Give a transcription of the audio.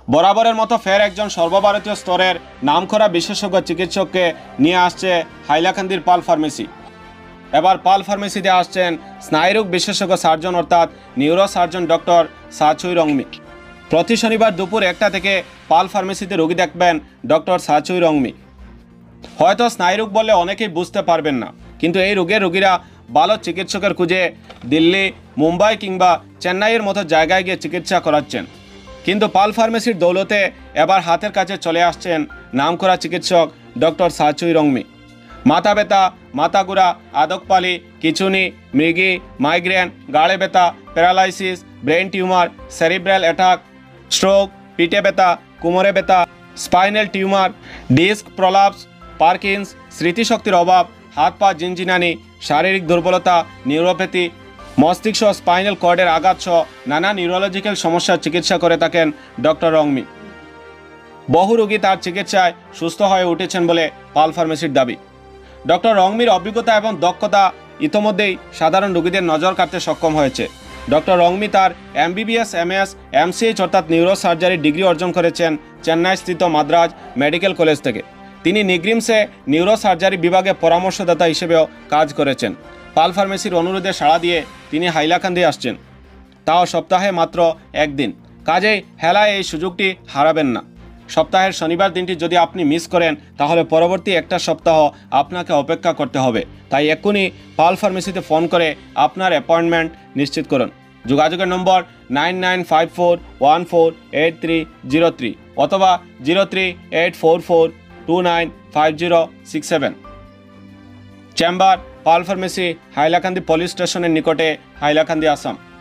বরাবরের মতো ফের একজন সর্বভারতীয় স্তরের নামকরা বিশেষজ্ঞ চিকিৎসককে নিয়ে আসছে হাইলাকান্দির পাল ফার্মেসি। এবার পাল ফার্মেসিতে আসছেন স্নায়ুরোগ বিশেষজ্ঞ সার্জন অর্থাৎ neuro surgeon doctor Sachui Rongmi. প্রতি শনিবার দুপুর 1টা থেকে পাল ফার্মেসিতে রোগী দেখবেন ডক্টর সাচুই রংমি। হয়তো স্নায়ুরোগ বললে অনেকেই বুঝতে পারবেন না, কিন্তু এই রোগীরা ভালো চিকিৎসকের খুঁজে দিল্লি, মুম্বাই কিংবা চেন্নাইয়ের মতো জায়গায় গিয়ে চিকিৎসা করাচ্ছেন। কিন্তু পাল ফার্মেসির দৌলতে এবার হাতের কাছে চলে আসছেন নামকরা চিকিৎসক ডক্টর সাচুই রংমি। মাথা ব্যথা, মাথা ঘোরা, আদকপালি, খিঁচুনি, মৃগী, মাইগ্রেন, গাড়ে ব্যথা, paralysis, brain tumour, cerebral attack, stroke, পিঠে ব্যথা, কোমরে ব্যথা, spinal tumour, disc prolapse, Parkinson's, স্মৃতিশক্তির অভাব, হাত পা ঝিনঝিনানি, শারীরিক দুর্বলতা, নিউরোপ্যাথি, মস্তিষ্ক স্পাইনাল কর্ডের আঘাত সহ নানা নিউরোলজিক্যাল সমস্যার চিকিৎসা করে থাকেন ডক্টর রংমি। বহু রোগী তার চিকিৎসায় সুস্থ হয়ে উঠেছেন বলে পাল ফার্মেসির দাবি। ডক্টর রংমির অভিজ্ঞতা এবং দক্ষতা ইতোমধ্যেই সাধারণ রোগীদের নজর কাটতে সক্ষম হয়েছে। ডক্টর রংমি তার MBBS, MS, MCH অর্থাৎ নিউরো সার্জারি ডিগ্রি অর্জন করেছেন চেন্নাই স্থিত মাদ্রাজ মেডিকেল কলেজ থেকে। তিনি নিগ্রিমসে নিউরো সার্জারি বিভাগে পরামর্শদাতা হিসেবেও কাজ করেছেন। পাল ফার্মেসির অনুরোধে সাড়া দিয়ে তিনি হাইলাকান্দি আসছেন, তাও সপ্তাহে মাত্র একদিন। কাজেই হেলায় এই সুযোগটি হারাবেন না। সপ্তাহের শনিবার দিনটি যদি আপনি মিস করেন তাহলে পরবর্তী একটা সপ্তাহ আপনাকে অপেক্ষা করতে হবে। তাই এক্ষুনি পাল ফার্মেসিতে ফোন করে আপনার অ্যাপয়েন্টমেন্ট নিশ্চিত করুন। যোগাযোগের নম্বর 9954148303 অথবা 038442950067। Chamber Pal pharmacy, Hailakandi police স্টেশনের নিকটে, হাইলাকান্দি, আসাম।